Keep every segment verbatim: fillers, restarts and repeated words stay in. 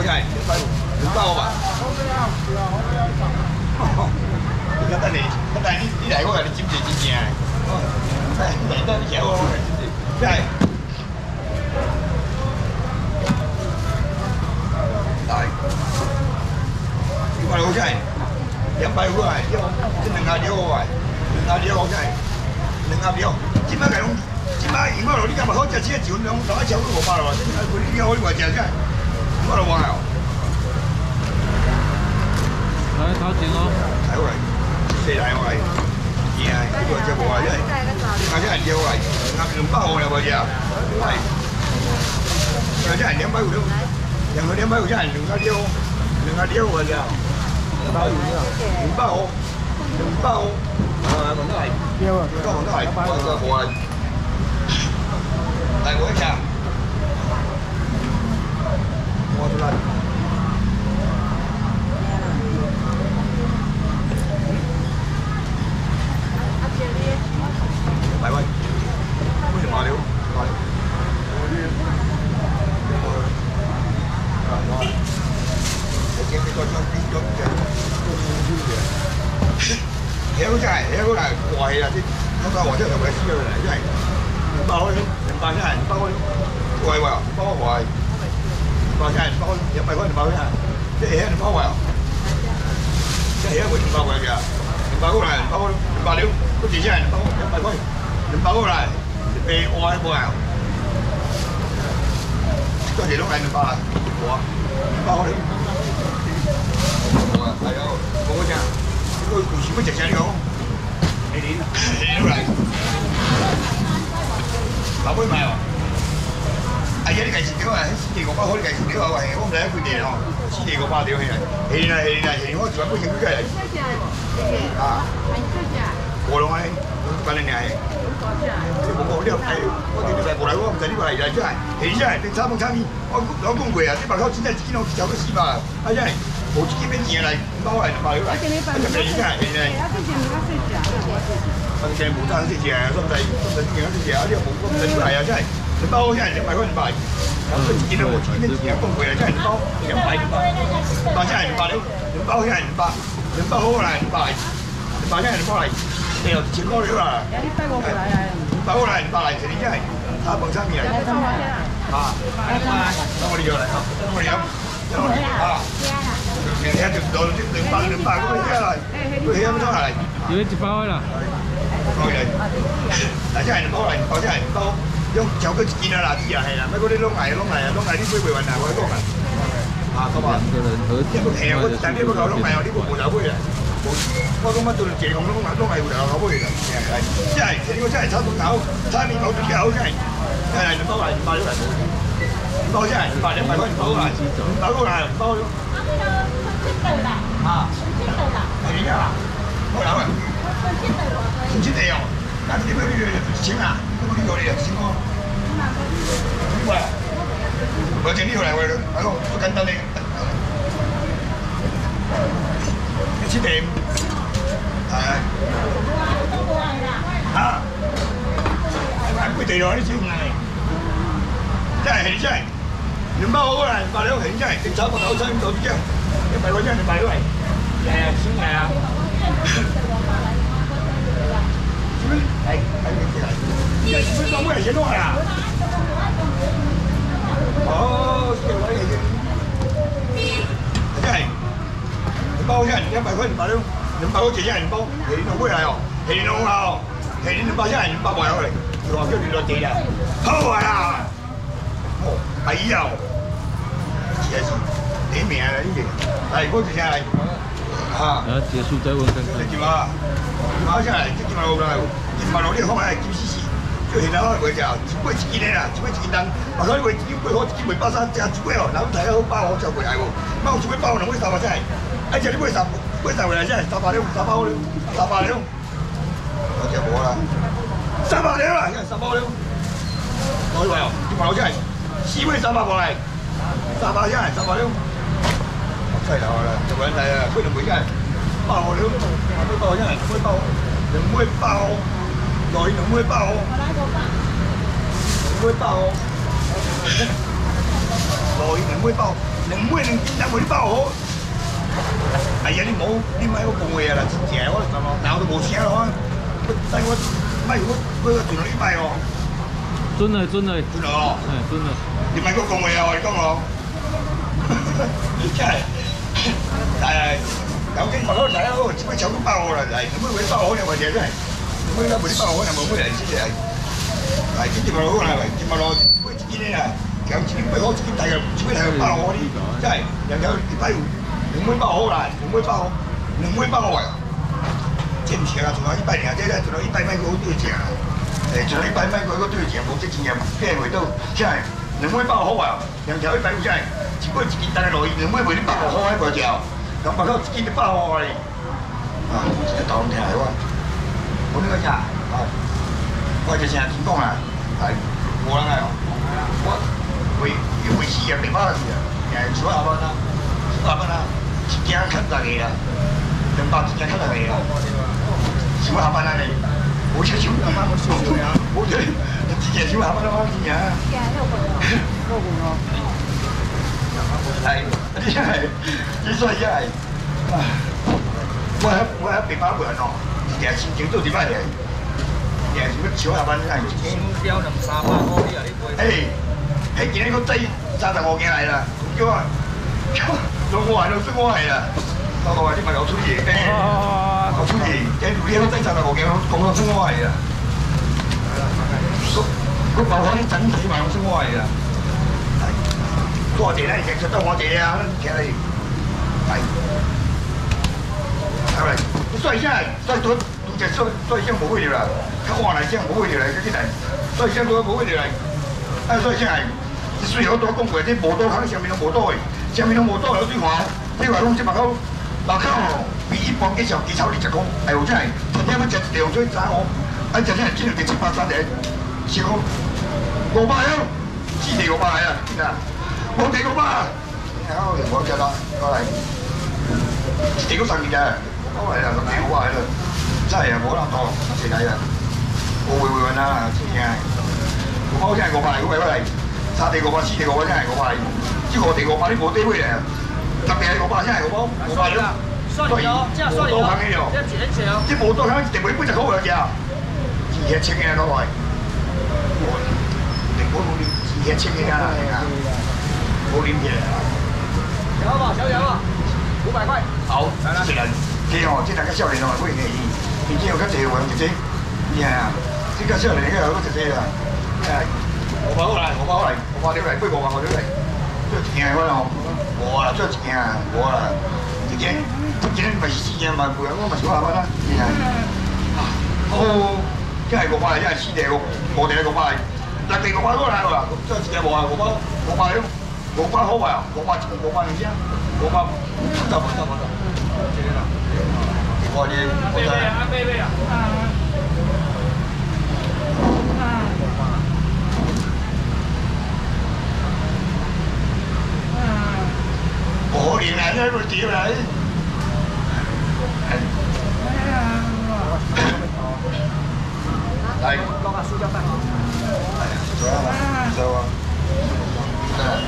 下来，两百五，两百五吧。你看等你，等你你来我给你斟一真正的。哎，你等你来我我给你斟。来。来。一百五下来，两百五来，这两下了我来，两下了我来，两下了，即摆个拢。 即摆因为你干嘛好食这个酒，拢拢爱超过五百了，你你好你外食啥？我都忘了。 来掏钱哦。 来过来，谁来我来？你啊，你外食无来，我这人叫我来，那两百五了无食？来，我这人两百五了，两个两百五这人两个了，两个了我食。两百五了，两百五，两百五，啊，问到来，问到问到来，我这过来。 来，我一下，摸出来。百位，为什么留？保留。我今天做做做做做heel真係heel係貴啊！啲香港或者係貴啲嚟，真係兩百開，兩百真係兩百開，貴喎，兩百開貴，兩百真係兩百開，兩百開兩百開真係，即係兩百貴啊！即係會兩百貴嘅，兩百開嚟，兩百開，兩百了，嗰時真係兩百開，兩百開，兩百開嚟，被愛冇啊！嗰時都係兩百啊，我兩百開。 係啊，冇嗰隻，佢故事乜隻隻呢個？你點？你都嚟，老妹買喎。哎呀，你計錢條啊，四地個包好，你計錢條啊，喂，我唔使一塊地哦，四地個包條係啊，係啊係啊係，我做一杯嘢佢嚟。啊，我攞嚟，反正你係。你冇講呢個係，我哋呢個過嚟我唔使呢個嚟嚟真係，係真係，你參冇參與，我我講過啊，啲白口真係自己攞走咗四百啊，係真係。 冇自己邊錢嚟，唔包嚟就包咗嚟，一隻已經係係係。我哋冇爭啲錢啊，心仔心仔啲嘢啲嘢啊，呢個冇咁緊要係啊，真係你包真係兩百蚊唔賣，咁佢自己都冇自己邊錢咁貴啊，真係包兩百兩百，兩百真係兩百了，兩包真係兩百，兩包好嚟兩百，兩百真係兩包嚟，你又錢多了啦。有啲低過過嚟啊，兩百好嚟兩百嚟，你真係三磅三面嚟。啊，等我哋過嚟啊，等我哋飲，等我哋啊。 你睇條道兩百兩百嗰啲嚟，佢起咁多嚟。要一包啦。包嚟，嗱真係唔包嚟，包真係唔包，用就佢見啊嗱啲啊係啦，乜嗰啲窿嚟窿嚟啊窿嚟啲杯杯運啊，我講啊。啊，咁啊，一個係啊，我但呢個嚿窿嚟啊，呢個冇酒杯啊，冇，我講乜到借用窿窿嚟會有口杯嚟，係真係呢個真係差到口，差面冇對口真係，係兩包嚟，兩包咗嚟，兩包真係兩百兩百塊兩包嚟，兩包嚟兩包咗。 啊，係點啊？好難啊！唔知你哦，但係點解呢樣錢啊？咁呢個你又錢喎？喂，我整呢個嚟喂，係咯，好簡單啲。一千點，係。嚇？係咪貴地咯？呢錢真係係真係，兩包好啦，百兩係真係，直炒個九七五九啲張。 一百塊張你買咗嚟，係啊，先係啊。係係呢啲係，一分鐘咩錢都係啊。哦，呢位嚟嘅，真係，包一人一百塊兩百兩，兩百個錢一人包，係呢個咩嚟哦？係呢個啊，係呢兩百一人兩百塊嚟，你話叫你攞幾啊？好啊，哦，係啊，謝謝。 你名啊？呢嘢，嚟嗰隻嚟嚇。啊，結束再問看看。你點啊？點啊？先嚟，點啊？我嚟，點啊？攞啲好係金絲絲，最現在我會就一杯一斤啦，一杯一斤單。我講你會一杯好，一杯包三隻，一杯哦，嗱咁睇好包好就過嚟喎。乜我一杯包兩杯三百真係，一隻你杯十，杯十回嚟真係三百兩，三百兩，三百兩。我隻冇啦，三百兩啦，三百兩。我以為哦，點啊？真係四杯三百過嚟，三百真係三百兩。 犀利啦！做緊睇啊，佢哋每間包了，兩杯包一人兩杯包，兩杯包，來兩杯包，兩杯包，來兩杯包，兩两尾两斤，咱无你包好。哎呀，你冇，你莫我讲话啊啦，真正我闹都无声咯，我等我莫我我个转落去摆哦。 准嘞，准嘞， 转落哦。 哎，准嘞。 你莫我讲话啊，我讲哦。真系，哎，究竟我睇下我只尾炒都包好啦，嚟，咁尾包好又或者真係，咁尾咧冇啲包好又冇咩嚟先係，係幾隻咪好啦，隻咪攞只尾自己咧啊，有自己咪好自己睇嘅，只尾睇佢包好啲，真係又有啲擺兩尾包好啦，兩尾包好，兩尾包好啊，即唔似啊，仲有一百零隻咧，仲有一百米嗰都要正啊，誒，仲有一百米嗰個都要正，冇即正嘅，邊位都真係兩尾包好啊，兩條一百真係。只不過自己帶落去，兩尾為啲包好喺嗰隻，咁包到自己啲包好嚟。啊，真係當聽係喎，我呢個呀，啊，我就成日點講啊，係我啦係，我為要為事啊，明白事啊，誒，做下班啦，做下班啦，一件吸落嚟啦，兩百一件吸落嚟啦，做下班啦你，冇少少，冇少少呀，冇少，自己做下班啦，自己啊。六個咯。係，啲真係，啲所以真係，我喺我喺北巴門哦，日日心情都點解嚟？日日做乜少下班真係？先標兩三百個啲啊！你杯。誒，喺見呢個低三十五件嚟啦，叫啊，叫我係老師我係啦，我話啲咪有出嘢，有出嘢，嘅呢個低三十五件，講老師我係啦，個個包嗰啲整體咪老師我係啦。多謝咧，其實都我哋啊，其實係係咪？所以現在再多都只所所以現在冇會了啦，佢話嚟現在冇會了啦，嗰啲人，所以現在都冇會了啦。啊，所以現在雖然好多講過啲無多坑上面都無多嘅，上面都無多有啲話，你話講只白口白口比一般嘅時候技巧你就講，哎呦真係，昨天我食一條水炸我，啊真係真係七八三隻，少五百咯，四條五百係啊，真係。冇地個嘛，好，我隻啦，過嚟，地個上面嘅，過嚟啦，咁地個過嚟啦，真係啊，冇得當，四仔啊，我會會揾啦，真係，我包真係我買，嗰位過嚟，沙地個包，黐地個包真係我買，即係我地個包啲冇地位嚟，特別係個包真係個包，我買咗，所以冇多坑嘅喎，即係冇多坑，地位本就好嘅啫，自己清嘅嗰位，地個冇啲自己清嘅啦。冇點嘢啊！有啊，小有啊，五百塊。好，食人，幾好，即係大家少年咯，歡迎你。然之後跟住黃姐姐，呀，即刻少年嘅有嗰隻姐啊，誒，我包嚟，我包嚟，我包料嚟，不過我包料嚟，最正嘅我我啦，最正啊，我啦，姐姐，姐姐咪試嘅嘛，每日我咪少下班啦，哦，真係個包嚟，真係黐地個，我哋個包嚟，特地個包嗰嚟喎，真係自己冇啊，個包，個包料。五百好啊，五百五百零先，五百，得唔得唔得？我哋我哋啊，貝貝啊，我連人都屌你！係，落下書包翻。係啊，做啊，做啊。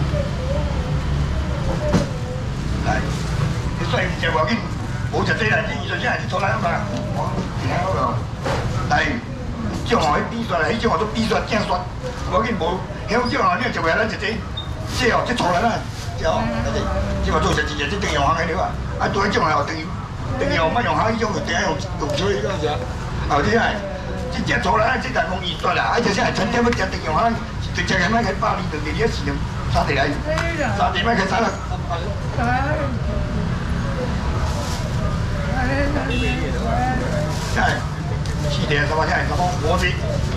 係，你雖然就話啲冇實際啦，啲藝術真係錯啦嘛，我聽嗰個係將來啲術嚟，將來都啲術正術，我見冇，響將來呢就為啦，直接即係即錯啦啦，即係即係做實際即定用下嘅料啊，啊到喺將來又定定用乜用下呢種定係用用水嗰陣時啊，啊啲係即即錯啦，即係用藝術啦，啊就先係真正乜嘢定用下，直接係乜喺巴黎度嘅呢一時沙地嚟，沙地乜嘅沙啦。真係黐地十八真係十八，我哋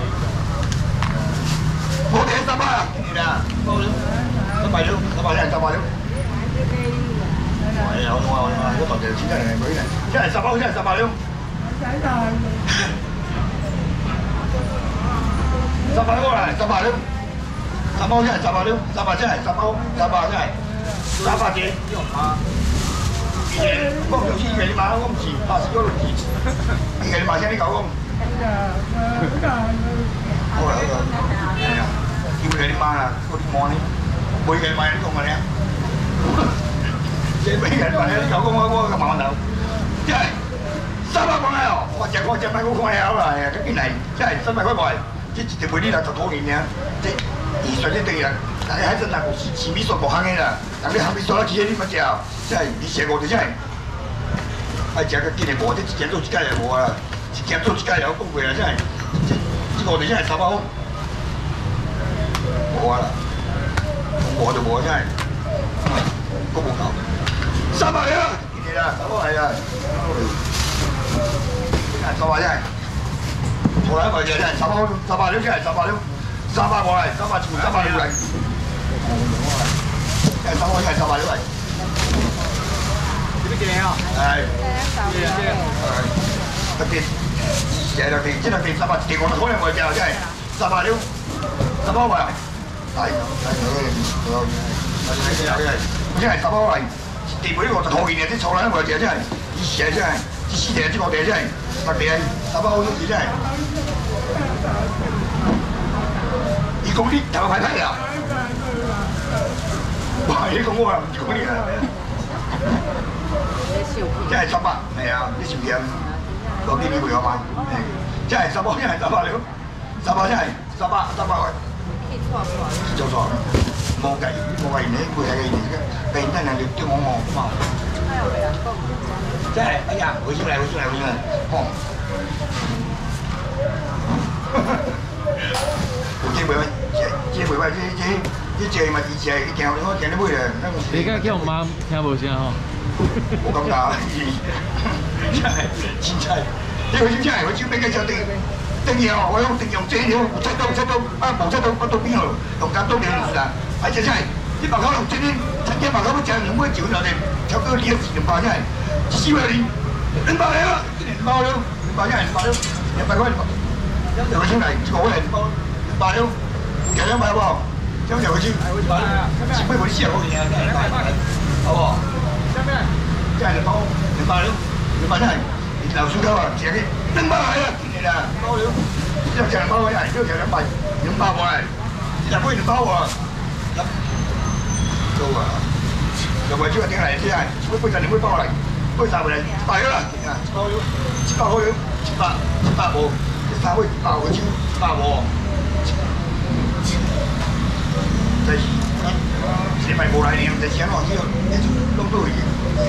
我哋十八啊，你哋啊，十八了，十八真係十八了。係啊，我我我我當時錢真係佢嘅，真係十八，真係十八了。十八個啦，十八了，十八真係十八了，十八真係十八，十八真係。打八折，我唔知嘅你買，我唔知，八十嗰度知，嘅你買聲啲狗咁。好啦好啦，係啊，叫佢哋買啊，嗰啲網咧，每個買啲咁嘅咧。 这每个人反正你搞讲我我个毛头，即系三百块哦，我食我食百我看了啦，哎，紧来，即系三百块卖，这一条卖你来十块银尔，这预算这等于啦，大家还真难，是是米线无行的啦，人哋行米线啦，其实你唔食，即系你食过就真系，爱食个紧的无，这一件做一届就无啦，一件做一届就讲过啦，真系，这这五条真系三百块，无啊啦，无就无真系，都无够，三百了，紧的啦，三百系啦。三百啫，坐喺位就真係三百，三百兩真係三百兩，三百過嚟，三百全三百兩嚟，真係三百真係三百兩嚟。呢邊幾靚啊？係。係係。特別，係特別，真係特別三百，地我可能我就真係三百兩，三百過嚟。係係係係係係，真係三百過嚟，地盤呢個就可以嘅，啲坐喺位就真係，以前真係。啲師弟，啲我哋真係特別係三百好中意真係。你講啲頭牌牌啊？哇！你講我啊，唔講你啊。真係三百，係啊，啲小嘢嗰啲你會有嘛？真係三百，真係三百了，三百真係三百三百位。做錯，冇計冇計你會係嘅嘢嘅，俾真係你叫我我嘛。真係，哎呀，回出嚟，回出嚟，回出嚟，哦！有機會咩？機會喂，這這這隻咪以前係行我行得尾咧。 你家叫媽聽無聲吼？ 冇咁大，真係真係，呢個真係我招俾佢就定定嘢哦，我用定用這條七刀七刀啊，無七刀不到邊度，用夾刀嚟算啦。哎真係，啲白口用這啲，啲白口都正兩杯酒就嚟，炒到呢一時兩百真係。四百零，兩百零啊！兩百兩，兩百一，兩百兩，兩百塊，兩個兄弟，這個我係兩百兩，其實兩百喎，將兩個先，前輩嗰啲先係好嘢啊，真係兩百，好喎，真係兩百，兩百兩，兩百真係，流水溝啊，自己兩百係啊，見你啦，兩百兩，一隻兩百喎，一隻兩百，兩百喎係，一杯兩百喎，高啊，又為咗點嚟先係，一杯就兩杯包嚟。杯晒回嚟，大咗啦，包咗，七百開咗，七百，七百喎，一三杯八個超，八喎，就係，你咪冇嚟你就請我知道，你都都會嘅，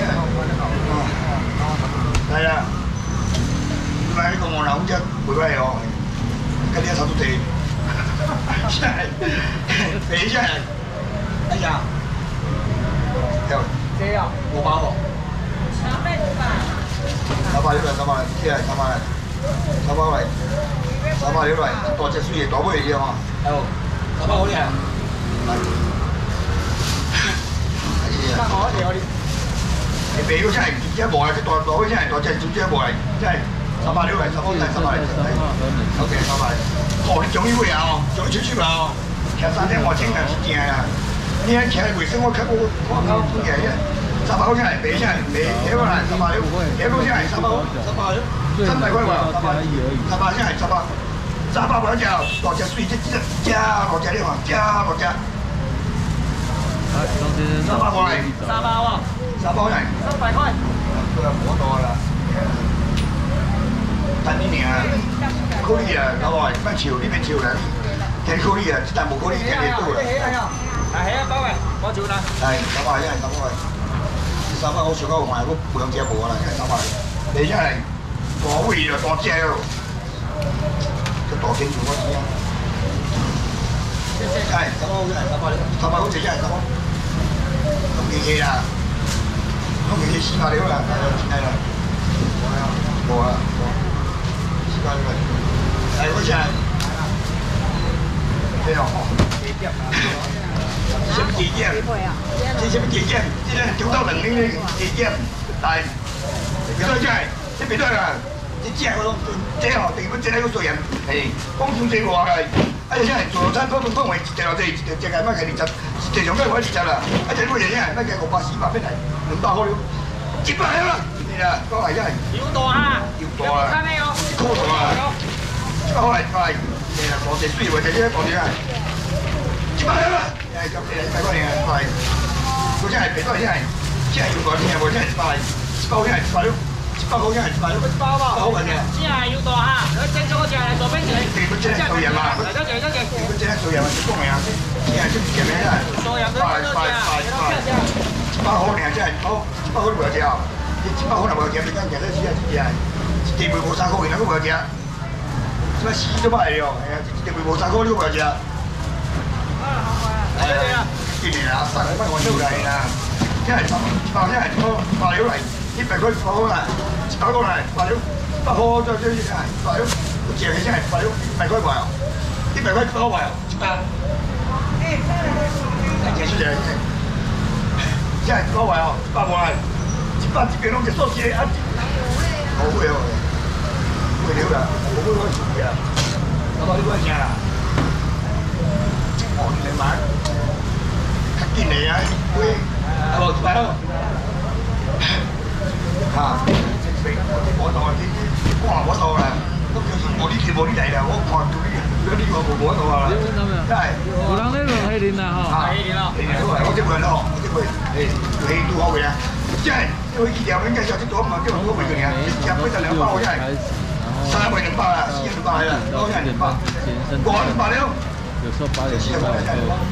係啊，唔係呢個我諗啫，會威哦，跟啲一手都地，真係，你真係，哎呀，又，這啊，我包喎。三百六嚟，三百嚟，即係三百嚟，三百嚟，三百六嚟，多隻水嘢多杯嘢嘛，係喎，三百好啲係，係，係啊，我哋我哋，你俾嗰真係一模嚟，啲袋袋真係袋隻總之一模嚟，真係三百六嚟，三百嚟，三百嚟，好嘅，三百嚟，哦，你仲要會有，仲要出出啊，其實三點我整係正啊，呢一其實衛生我睇過，我搞中嘅啫。三百塊真係俾真係俾，幾個人三百六，幾個真係三百，三百三百塊喎，三百，三百真係三百，三百兩隻，落隻水即即加落隻呢個，加落隻。三百塊，三百喎，三百係，三百塊。佢又冇多啦，但呢年啊，嗰啲啊，舊來乜潮呢邊潮啦，睇嗰啲啊，但冇嗰啲嘅嘢多啦。係啊，包嘅，我做啦。係，三百真係三百。三百我上嗰個賣，我兩隻冇啦，三百。你真係多味就多隻咯，就多清楚嗰啲啊。係，三百真係三百，三百好似真係三百。咁嘅嘢啦，咁嘅嘢四百了啦，係啦。冇啊，冇。四百了。係嗰隻。咩啊？什麼地點？這什麼地點？這係九到零零地點，但係幾多真係？這邊都係啊！這隻我都這哦，地本這喺嗰度人係幫手整話嘅，哎真係做餐嗰種方位就落地就就係乜嘅列陣，地上都可以列陣啦。一陣嗰嘢真係乜嘅六百四百邊係兩百開了，接埋啦！你啊，都係真係。要多啊！要多啊！睇咩哦？高度啊！這個好嚟，好嚟，你啊，我哋需要嘅啫，我哋啊。接埋啦！誒，咁你睇過嚟啊，係。 我现在别多，现在现在有多少钱？我现在一百，一百块现在一百六，一百块现在一百六，一百嘛，好稳嘅。 现在有多哈？我正宗嗰只嚟左邊嘅。 地本真係做人嘛？ 嚟多謝多謝。 地本真係做人嘛？講明啊，現在真係咩啊？ 做人都多謝。 一百好靚真係好，一百好都冇有隻啊！你一百好就冇有隻，你間其實只係只係地本冇三個，原來都冇有隻。乜屎都冇係喎，係啊！地本冇三個都冇有隻。係啊！今年啊，三個蚊我都嚟啦，真係十百真係多百料嚟，一百塊好啦，一百個嚟百料，百好再再係百料，個隻係真係百料，一百塊賣啊！一百塊百好賣啊！一百。結束啫。真係各位哦，一百個嚟，一百這邊攏就數字啊，好貴哦，貴了啦，我冇攞錢嘅，我攞呢個錢啦，哦，你買，較緊嚟啊，貴，啊無一百咯，嚇，我當係啲我話我當啦，都叫做無你條無你嚟啦，我看到你，嗰啲我無無到啊，真係， 有人咧落黑林啦吼， 黑林咯， 黑林都係，我即問咯，我即問，誒，黑都好嘅啦，即係我醫療應該上啲多嘛，即係我會嘅呀，一百就兩百，真係。三百两百啦，四两百啦，多少两百？五两百了。 有时候八点七百块。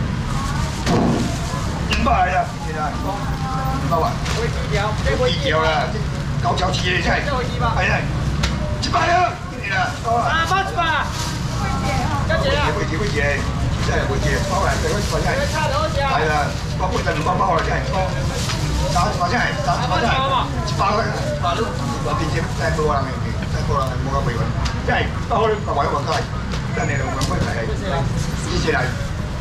两百啦，现在两百万。 會低調， 會低調啦，高潮期嘅真係。係啊，一百了，你啦，多啦。 啊，八十八。一隻啊。 會接會接，真係會接，包嚟，最緊要真係。 差多少？ 係啦，包括就兩百包啦，真係多。三十八真係，三十八真係，一百塊，一百六，話變咗真係多啦，你。過啦，冇咁肥喎，即係不可能白位黃雞，真係兩兩蚊係，呢次係，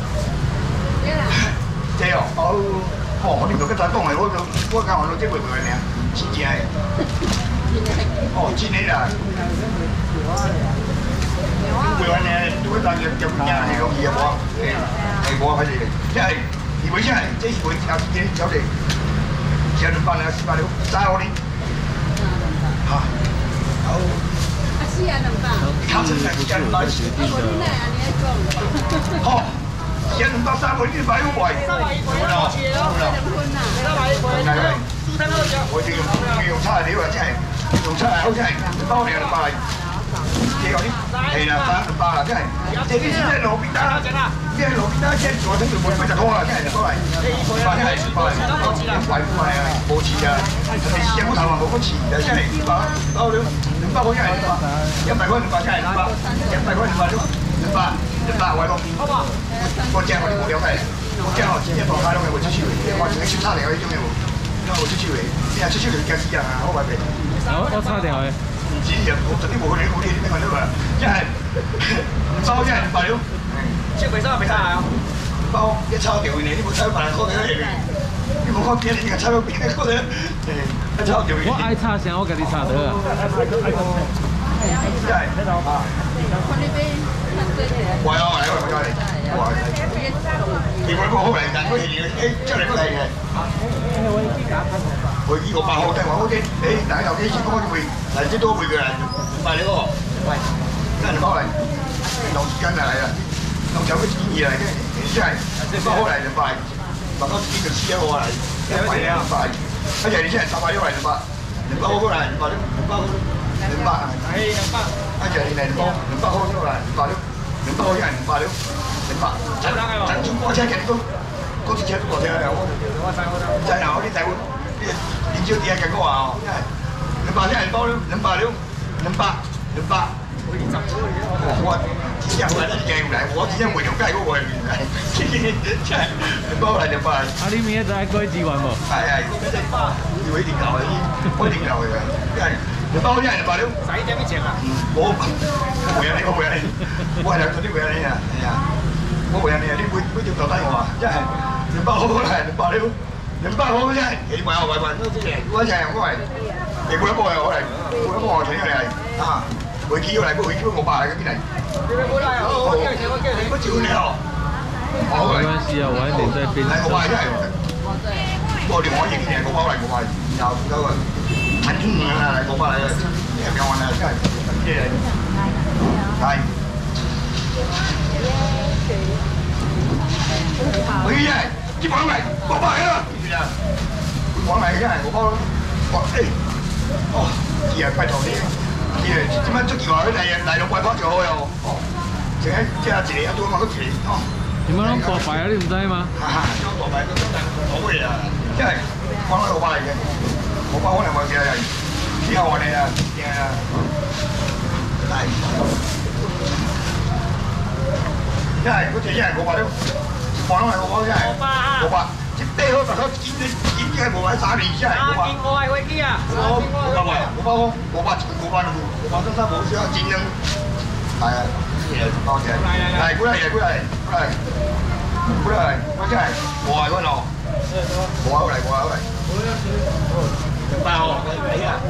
即係哦，哦，我呢度跟大講係我我教我老姐會唔會咧？真係，哦，真係啦，會揾咧，做一單嘅嘅嘢係容易啊，冇，係冇啊，快啲嚟，即係，而會真係，即係會有啲有啲，有兩百兩四百六，三我哋，嚇。好， 啊是啊，两百。 他是在两百四。 我无你来安尼讲。 好，两百三百一百五百。 三百一百多錢咯。 两分呐。 三百一百。係係。豬燈嗰隻。 我哋用用差料啊，真係用差料真係包你兩百。幾個啲？係啦，三兩百啦，真係。即係啲即係路邊單。即係路邊單，即係我整條半米就多啦，真係多嚟。百真係百。百五係啊，冇錢啊！你試下嗰頭話冇乜錢啊，真係百包料。兩百塊真係兩百，一百塊兩百真係兩百，一百塊兩百咯，兩百兩百位咯。好嘛？我正我哋冇了解，我正我自己放開咯，我出去嘅，我自己出差嚟嗰啲種嘅喎，因為我出去嘅，邊日出去嚟計時啊，好快嘅。 我我差點去。 唔止啊，我特啲冇去，冇啲咩都話，真係包真係兩百咯。 超肥三百三啊！ 包一抽條你呢部抽埋嗰啲嘢，呢部嗰啲你而家抽到邊咧嗰啲，一抽條。 我愛插聲，我甲你插得啊。 真係啊！喂啊喂，我嚟，我嚟。你揾個好嚟，但係佢係誒出嚟都係嘅。佢呢個八號聽話 O K，誒但係有啲先講會嚟啲都會嘅，唔係你嗰個，喂，跟住包嚟，留時間就嚟啦，留走啲建議嚟嘅，真係包好嚟就快，大家自己就黐一個嚟，一塊兩塊，一日你真係十塊一塊兩百，兩百好過嚟，兩百兩百兩百，係兩百，一日你嚟兩百兩百好過嚟，兩百兩，兩百好一人兩百兩，兩百，真真中國車嘅都，嗰次車都過聽啊，我真係我啲仔會。點知啲嘢嘅我話哦，兩百一人包了，兩百了，兩百兩百，我只只係一鏡嚟，我只係回條街嗰個嚟嘅，真係包嚟兩百。 啊，你明日再過幾萬冇？ 係係，要一定夠嘅，我一定夠嘅，真係兩百一人兩百了。使點咩錢啊？我我回啊你，我回啊你，我係兩做啲回啊你啊，係啊，我回啊你啊，你每每條留低我啊，真係兩百好嚟兩百了。兩百好真係幾貴啊！貴貴都知嘅，嗰隻我係你每一個係我嚟，每一個我請咗你嚟啊！每幾個嚟，每幾個我爸嚟嘅邊嚟？你冇嚟啊！我叫你，我叫你，我照你哦。好嘅。 沒關係啊，晚一點再編。 嚟我爸真係，我連我認嘅我爸嚟，我爸然後嗰個很中意啊！嚟我爸嚟嘅，你係咪我啊？真係即係係。喂， 一包来，五百啊！是啊，一包来，遐五包，哇诶，哦，是啊，拜托你，是啊，即摆足球啊，来来龙外跑就好哦，哦，一个这一个啊，拄嘛搁一个，哦。 你们拢大牌啊？你唔知吗？ 哈哈，这大牌都都好贵啊！即系我攞五百嚟嘅，五百可能冇幾啊，之後我哋啊，正啊，係，即係嗰隻一係五百咯，放落嚟五百真係五百，一袋好大口，一一隻係五百三年，即係五百。 見我係飛機啊！ 五百塊，五百塊，五百五百兩，五百三三冇少，盡量係啊，多謝，係過嚟嚟過嚟過嚟。過嚟，我真係冇係嗰度，冇係嚟，冇係嚟。八號，你啊，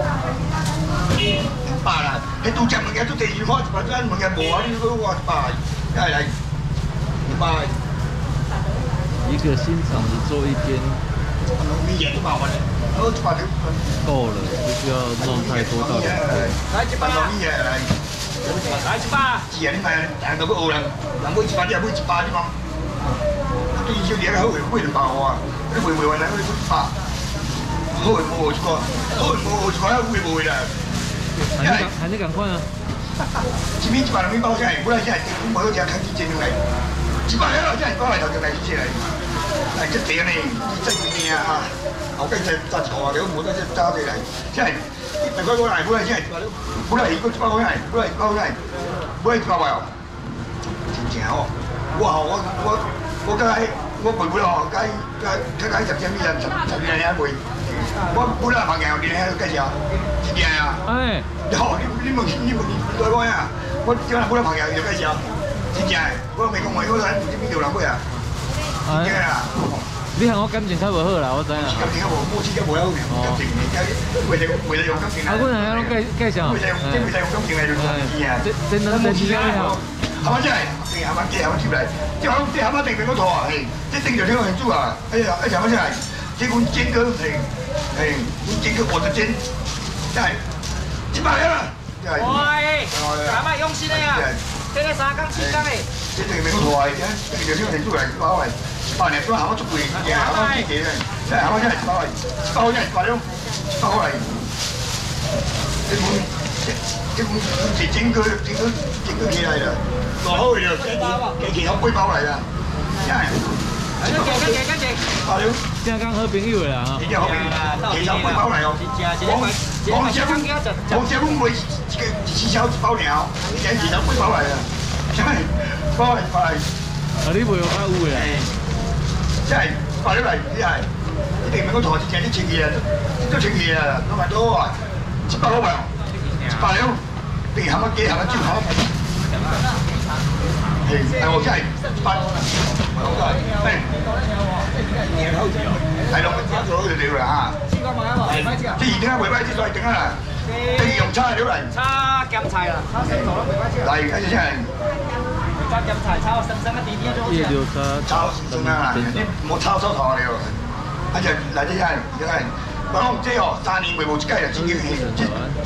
八啦，你到隻物件都第二開，或者物件冇啊，你都話八，一係嚟，八。 一個新場子做一天， 你嘢都麻煩，我八條夠了，不需要弄太多道理。 來一百， 來來一百。 是啊，你買人都要學人，人買一百，你又買一百，你嘛？對小弟好會會兩百喎，你會會話你會一百，好會冇一個，好會冇一個會會啦。 還你趕還你趕快啊！ 前面一百兩米包起來，本來現在我好似開幾千嚟，一百了，現在包來頭就嚟幾千嚟，嚟這點呢？真命啊！後跟就揸錯啊！你都冇得即揸起嚟，即係大概過嚟，本來現在本來個一百塊嚟，本來包起來，本來一百塊哦，真正哦！我我我我梗係我背背哦，梗梗梗梗十千米人十十年一背，我本來朋友年喺度計時啊，真正啊！ 哎， 哦，你你問你問你對我呀？我點解本來朋友又計時啊？真正，我未講話，我喺唔知邊條人去啊？真正啊！ 你同我感情較無好啦，我知啦。 感情較無，冇錢較無好嘅，感情而家為咗為咗用感情嚟。 啊，我係喺度介介紹。 為咗用，即係為咗用感情嚟做生意啊！ 真真能真真好。 係咪真係？係咪幾係咪接嚟？即係即係係咪定定嗰套啊？係，即係定就聽我慶祝啊！哎呀，哎呀，係咪真係？即係我堅哥係係，我堅哥我就堅，真係一百了。 喂，咁啊用心的呀！這個三缸四缸的。 即係咪嗰套啊？即係就聽我慶祝嚟包嚟，百年都行我足貴，嘅行我幾幾嘅，即係行我真係包嚟，包真係包咗，包嚟。即係即即係係堅哥堅哥堅哥起嚟啦，落好嚟啦，幾幾好杯包嚟啦，真係。 跟住跟住跟住。 包了。 正剛好朋友啦嚇。 真正好朋友，幾手杯包嚟哦。講講只講講只講每一個一次小一包了，你睇幾手杯包嚟啦，真係包嚟包嚟。 啊！你袂有較有嘅。 真係包咗嚟，真係一定咪個台前啲前嘢，都前嘢啊，攞埋多啊，一百好平，一百了，你行乜幾行乜招行乜？係我真係一百，我真係，係，係咯，做到條料啦嚇。即係而家回歸之再整啊，地用叉料嚟。 叉鹹菜啦，叉生咗啦，回歸之。 嚟，跟住真係。 加鹹菜，炒生生一啲啲都好食。 炒生啊！你冇炒收糖了，而且嚟啲人，真係，我講即係哦，三年未冇一屆就已經。